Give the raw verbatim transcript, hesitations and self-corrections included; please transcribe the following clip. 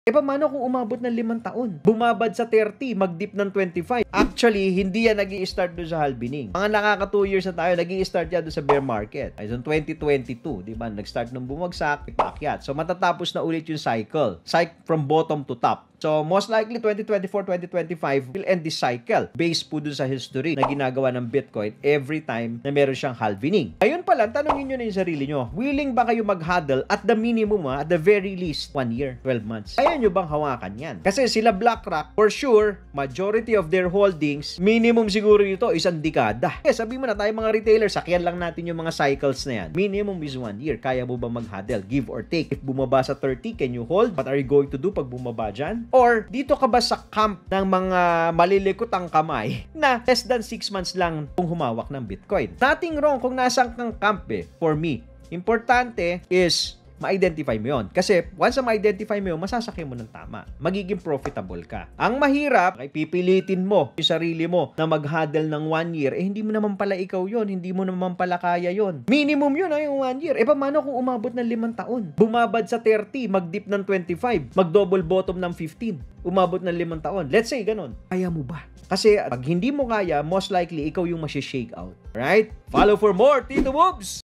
E paano kung umabot ng limang taon? Bumabad sa thirty, mag-dip ng twenty-five. Actually, hindi yan nag-i-start doon sa halvening. Mga nakaka two years na tayo, nag-i-start yan doon sa bear market. Ay, so twenty twenty-two, di ba? Nag-start nung bumagsak, ipaakyat. So matatapos na ulit yung cycle. Cycle from bottom to top. So, most likely, twenty twenty-four, twenty twenty-five will end this cycle based po dun sa history na ginagawa ng Bitcoin every time na meron siyang halvening. Ayun pala, tanongin nyo na yung sarili nyo. Willing ba kayo mag-huddle at the minimum, ha, at the very least, one year, twelve months? Ayaw nyo bang hawakan yan? Kasi sila BlackRock, for sure, majority of their holdings, minimum siguro ito, isang dekada. Eh, sabi mo na tayo mga retailers, sakyan lang natin yung mga cycles na yan. Minimum is one year. Kaya mo ba mag-huddle? Give or take. If bumaba sa thirty, can you hold? What are you going to do pag bumaba dyan? Or, dito ka ba sa camp ng mga malilikot ang kamay na less than six months lang kung humawak ng Bitcoin? Nothing wrong kung nasang kang camp eh, for me. Importante is ma-identify mo yun. Kasi once na ma-identify mo yun, masasakyan mo ng tama. Magiging profitable ka. Ang mahirap, ay pipilitin mo yung sarili mo na mag-huddle ng one year, eh hindi mo naman pala ikaw yun, hindi mo naman pala kaya yun. Minimum yun ay yung one year. Eh paano kung umabot ng limang taon? Bumabad sa thirty, mag-dip ng twenty-five, mag-double bottom ng fifteen. Umabot ng limang taon. Let's say ganun. Kaya mo ba? Kasi pag hindi mo kaya, most likely ikaw yung masishake out. Right? Follow for more Tito Moves!